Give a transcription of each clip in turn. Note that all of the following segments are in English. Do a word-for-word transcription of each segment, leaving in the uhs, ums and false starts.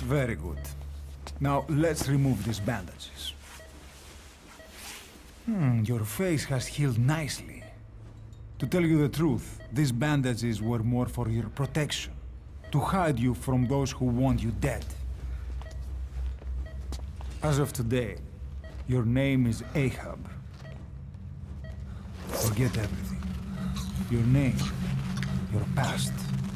Very good. Now, let's remove these bandages. Hmm, your face has healed nicely. To tell you the truth, these bandages were more for your protection. To hide you from those who want you dead. As of today, your name is Ahab. Forget everything. Your name, your past.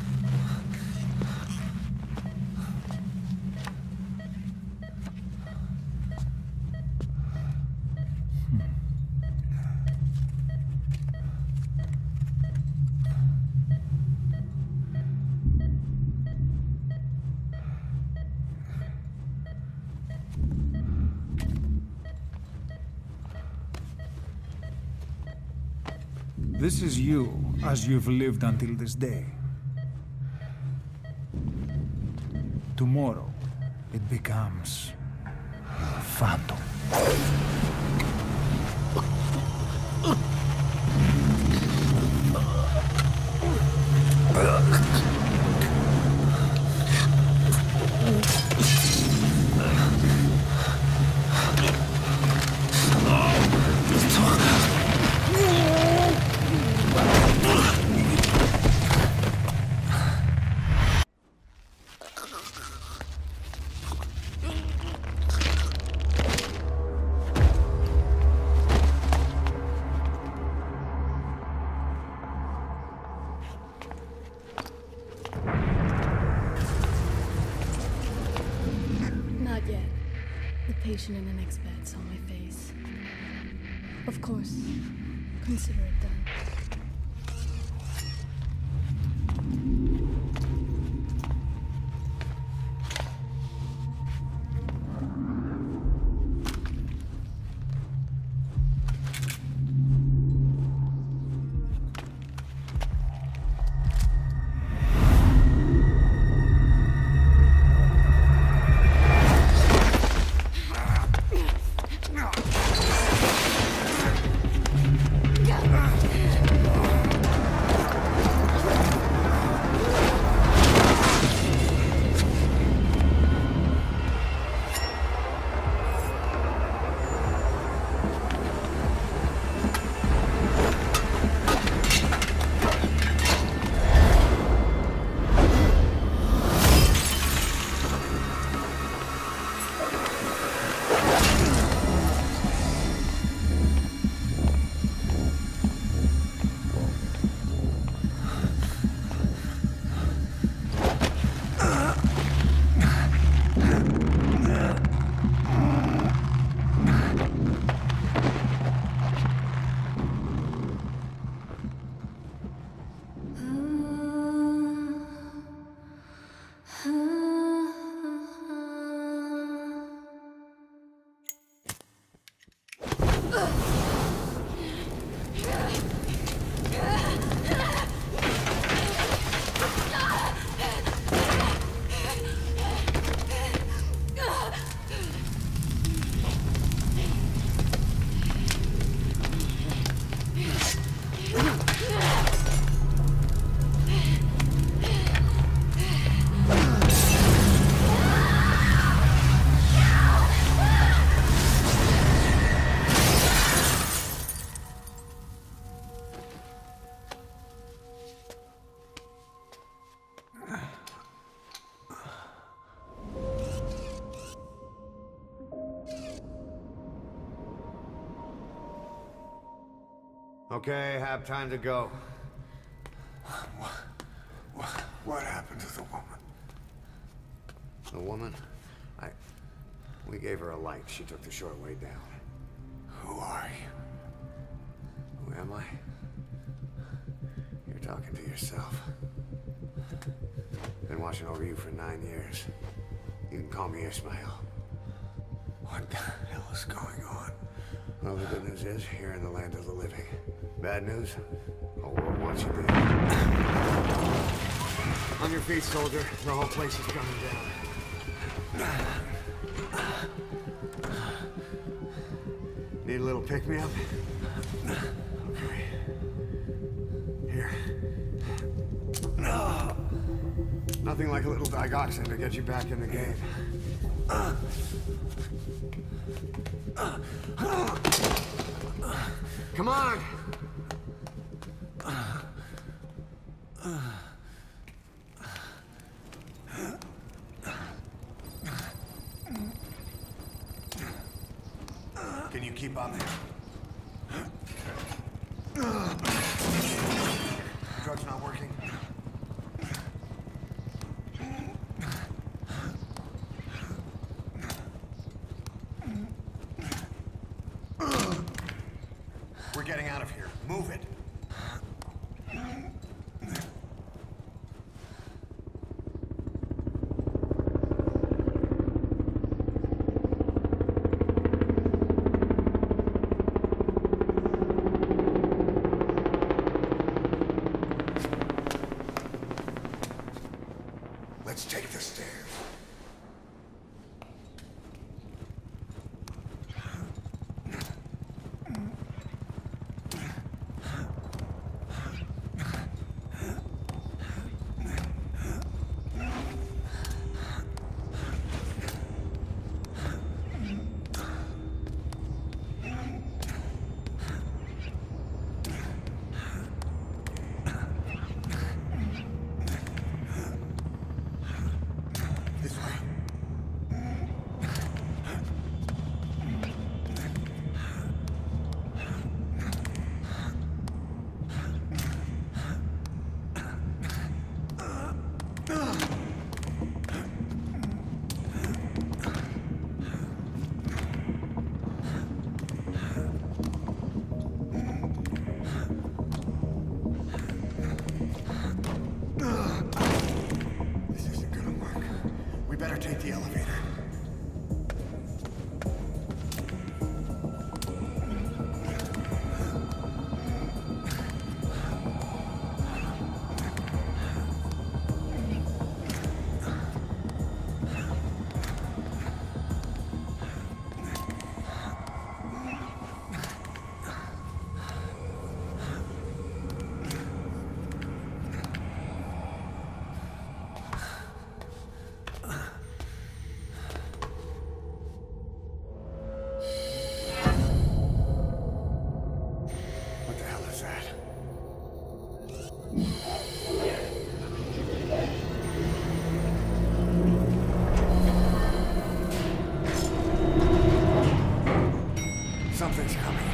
This is you, as you've lived until this day. Tomorrow, it becomes Phantom. Patient in the next bed saw my face. Of course, consider it done. Okay, have time to go. What, what, what happened to the woman? The woman? I... We gave her a light. She took the short way down. Who are you? Who am I? You're talking to yourself. Been watching over you for nine years. You can call me Ishmael. What the hell is going on? Well, the good news is, you're in the land of the living. Bad news? The whole world wants you dead. On your feet, soldier. The whole place is coming down. Need a little pick-me-up? Okay. Here. Nothing like a little digoxin to get you back in the game. Come on! Can you keep up? Drug's not working? We're getting out of here. Move it. Let's take the stairs. This way. This isn't gonna work. We better take the elevator. What the hell is that? Something's coming.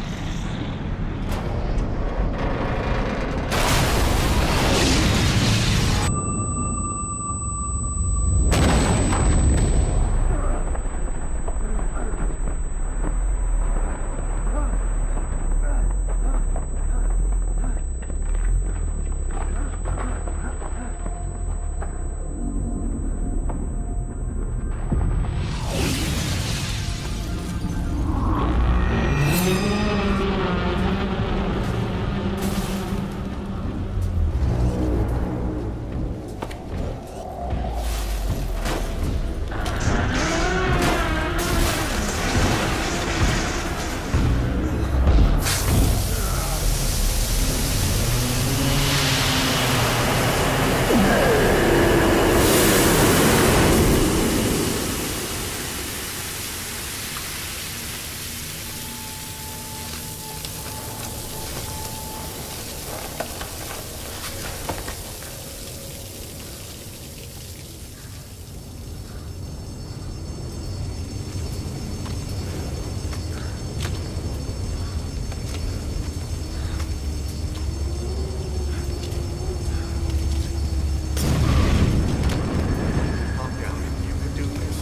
Calm down. You can do this.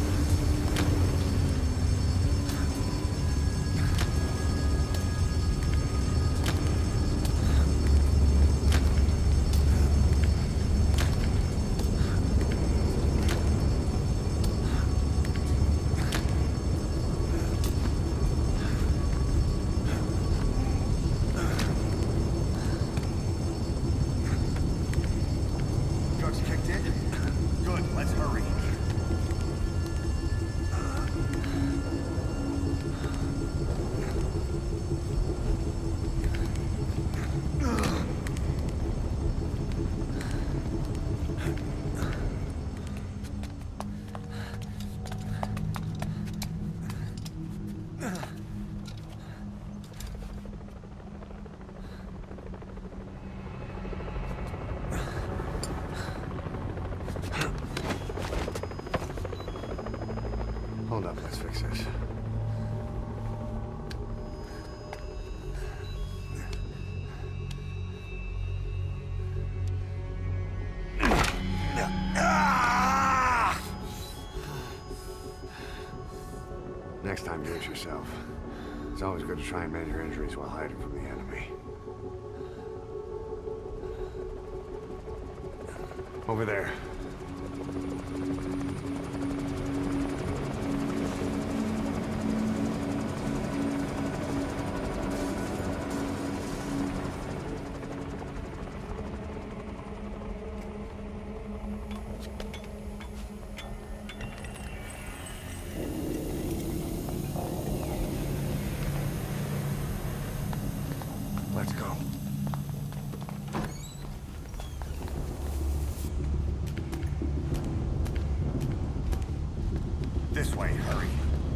Drugs kicked in? Good, let's hurry. wound up. Let's fix this. Next time, do it yourself. It's always good to try and mend your injuries while hiding from the enemy. Over there. Let's go. This way, hurry.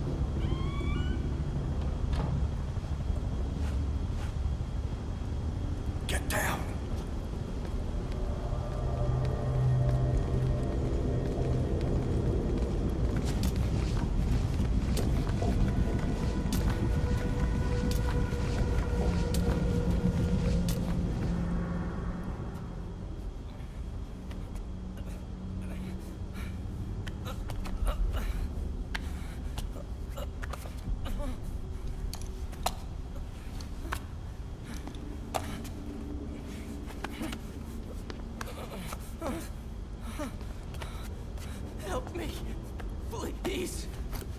Get down. Help me, please.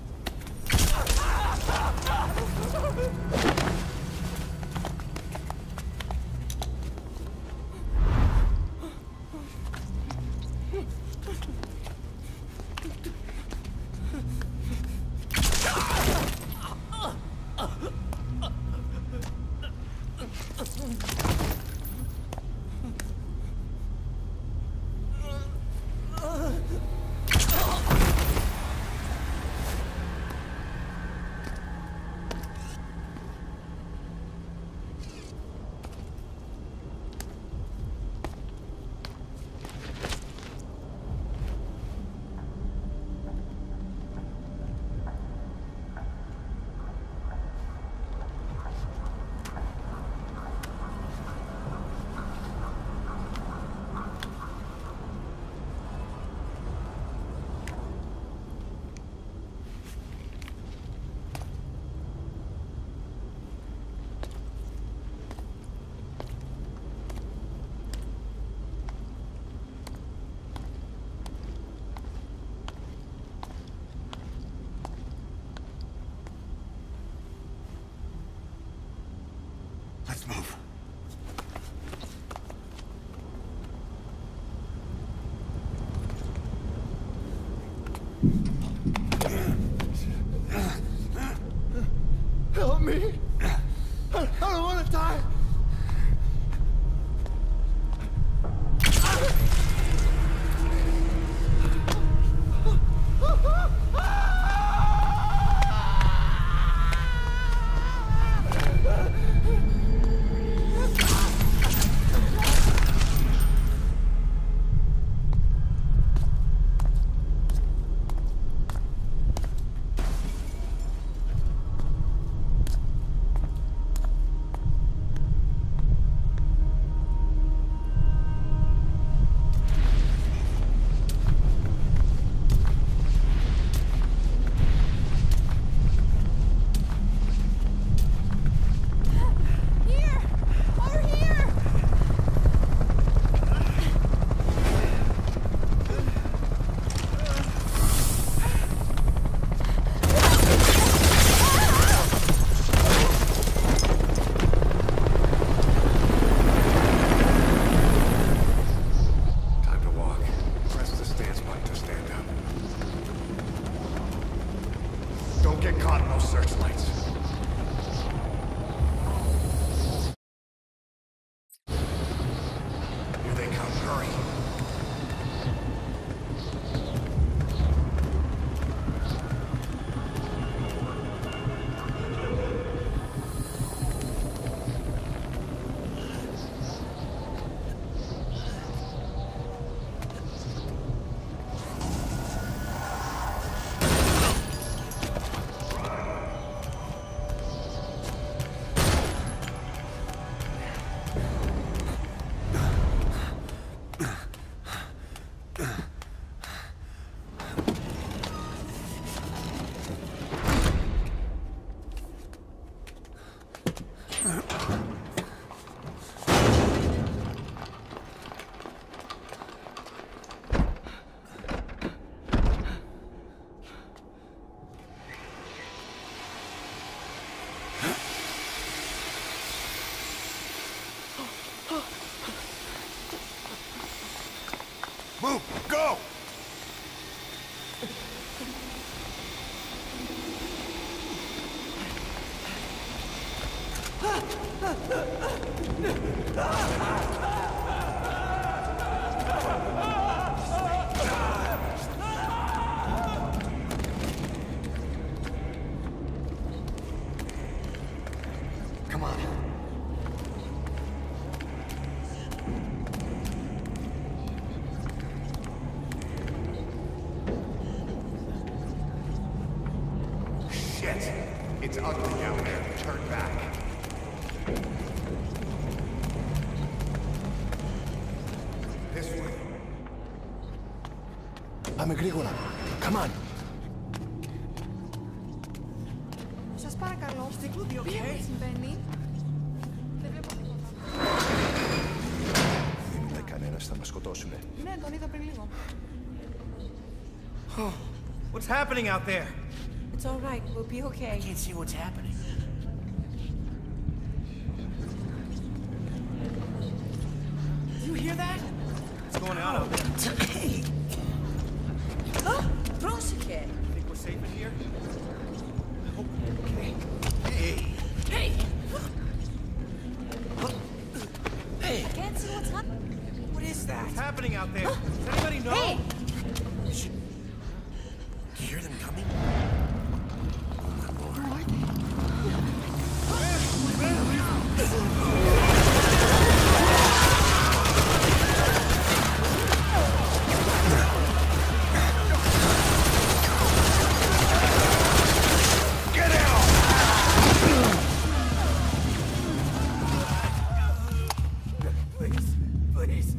Let's move. Help me! I, I don't want to die! Don't get caught in those searchlights. Here they come, hurry. Move! Go! Come on. Shit! It's ugly down there. Turn back. This way. Πάμε γρήγορα. Come on. Σας παρακαλώ. Τι συμβαίνει? Δεν βλέπω τίποτα. Δεν είναι κανένας, θα μας σκοτώσουνε. Ναι, τον είδα πριν λίγο. What's happening out there? It's all right. We'll be okay. I can't see what's happening. Do you hear that? What's going on out there? Oh, πρόσεχε. Think we're safe in here? I hope we're okay. Hey! Hey! Hey! Can't see what's happening. What is that? What's happening out there? Does anybody know? Hey! Should... Do you hear them coming? Please, please.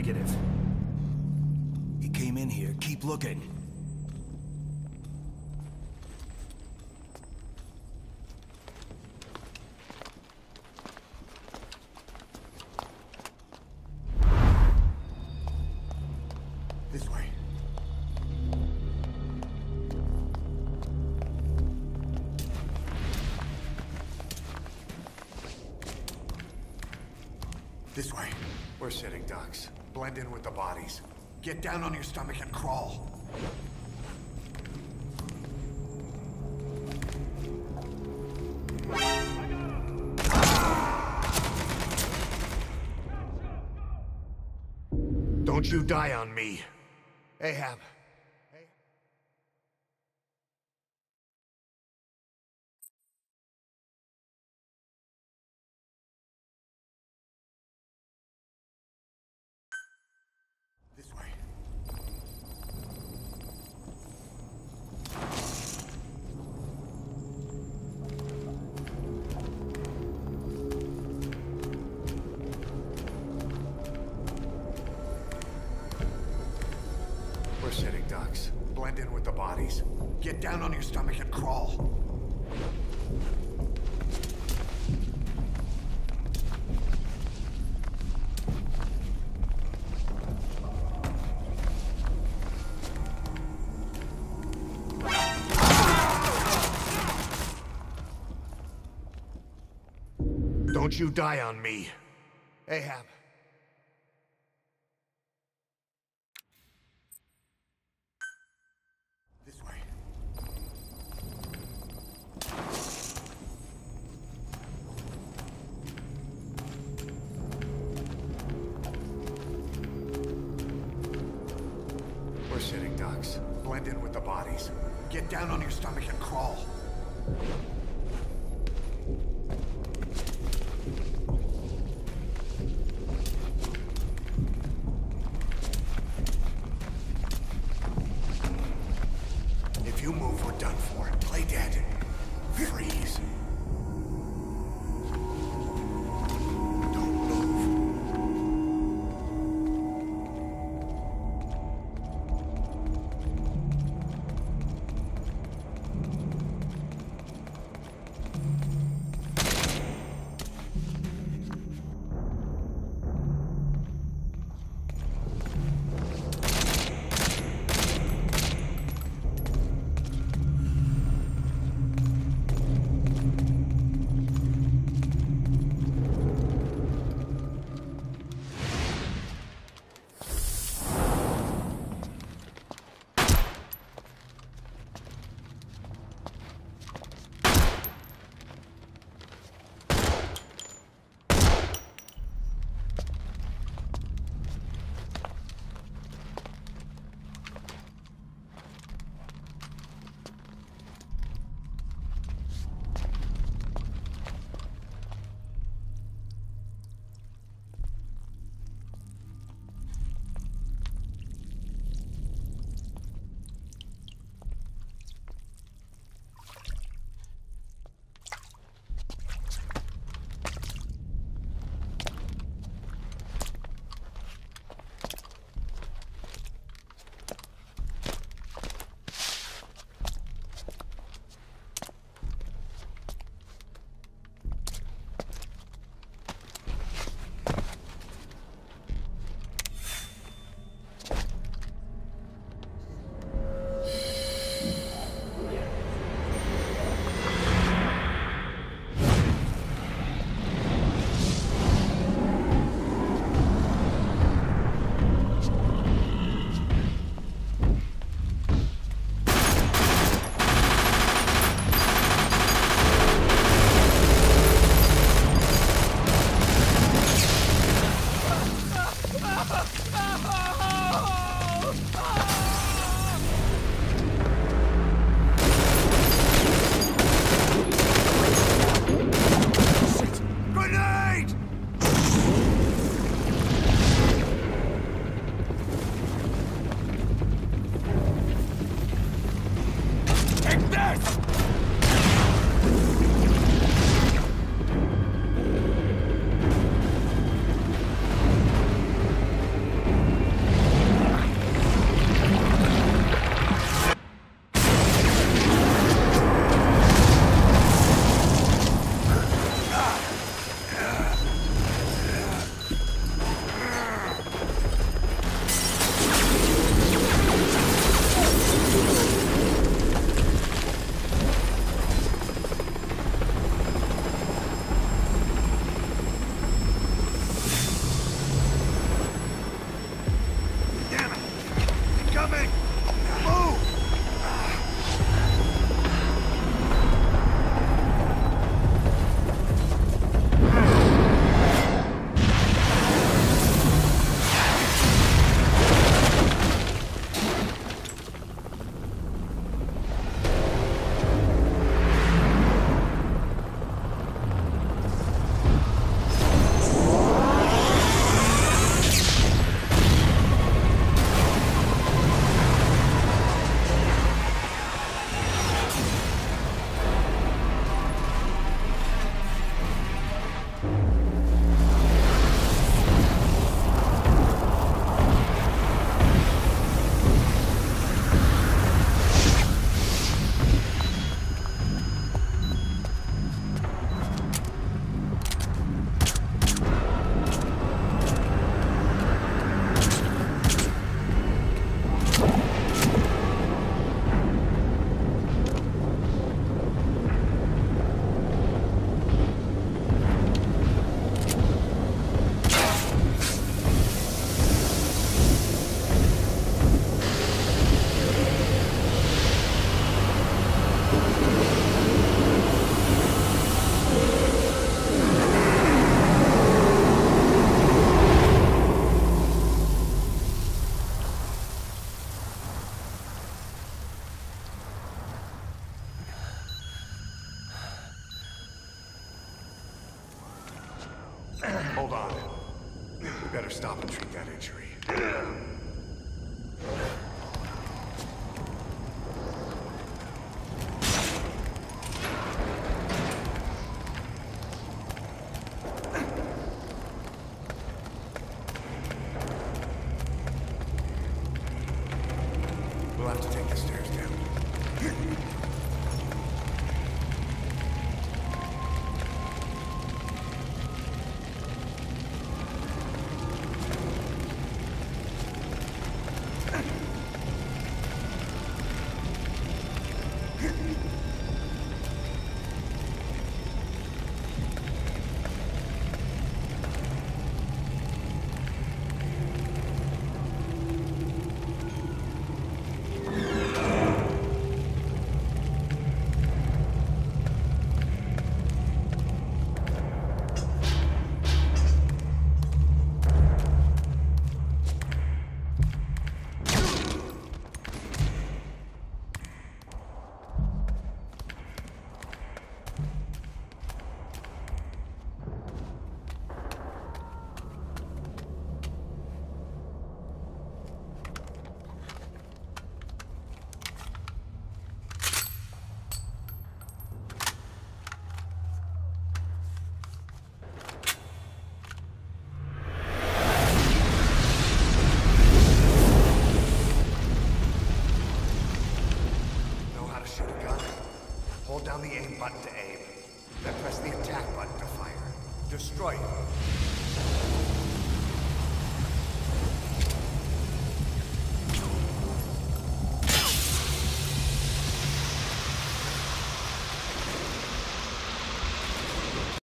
Negative. He came in here. Keep looking. This way. This way. We're sitting ducks. Blend in with the bodies. Get down on your stomach and crawl. Don't you die on me. Ahab. This way. We're sitting ducks. Blend in with the bodies. Get down on your stomach and crawl. Don't you die on me. Ahab. This way. We're sitting ducks. Blend in with the bodies. Get down on your stomach and crawl. If you move, we're done for. Play dead. Freeze. Don't move. Hold on. We better stop and treat that injury. We'll have to take the stairs down. Hold down the aim button to aim. Then press the attack button to fire. Destroy it.